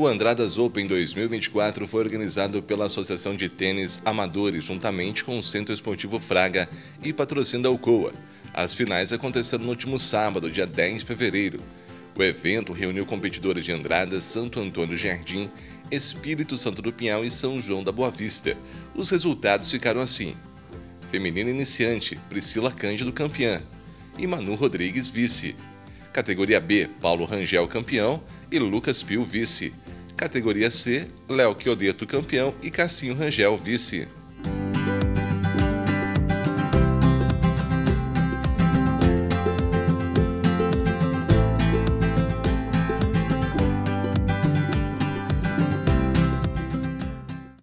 O Andradas Open 2024 foi organizado pela Associação de Tênis Amadores, juntamente com o Centro Esportivo Fraga e patrocínio da Alcoa. As finais aconteceram no último sábado, dia 10 de fevereiro. O evento reuniu competidores de Andradas, Santo Antônio Jardim, Espírito Santo do Pinhal e São João da Boa Vista. Os resultados ficaram assim: Feminina Iniciante, Priscila Cândido campeã e Manu Rodrigues vice. Categoria B, Paulo Rangel campeão e Lucas Pio vice. Categoria C, Léo Chiodeto campeão e Cassinho Rangel vice.